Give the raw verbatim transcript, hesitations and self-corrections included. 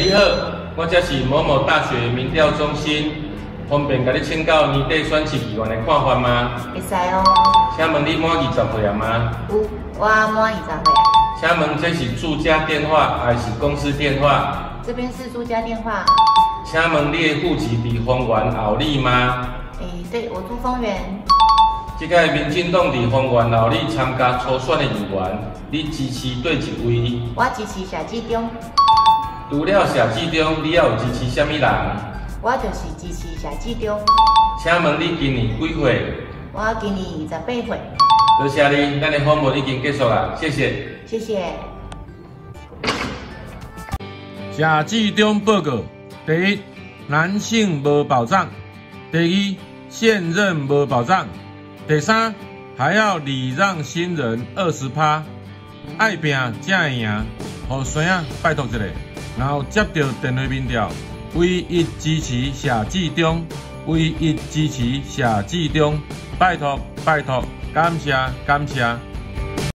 你好，我这是某某大学民调中心，方便甲你请教年底选市议员的看法吗？ 会使哦。 请问你满二十岁了吗？ 有，我满二十岁。 请问这是住家电话还是公司电话？ 这边是住家电话。 请问你的户籍伫丰原后里吗？ 诶，对，我住丰原。 这个民进党伫丰原后里参加初选的议员，你支持对一位？ 我支持谢志忠。 除了谢志忠，你还有支持什么人？ 我就是支持谢志忠。 请问你今年几岁？ 我今年二十八岁。 多谢你，咱的访问已经结束了，谢谢。 谢谢。 谢志忠报告：第一，男性无保障；第二，现任无保障；第三，还要礼让新人二十趴，爱拼才会赢。互孙仔拜托一下，然后接到电话民调，唯一支持谢志忠，唯一支持谢志忠，拜托拜托，感谢感谢。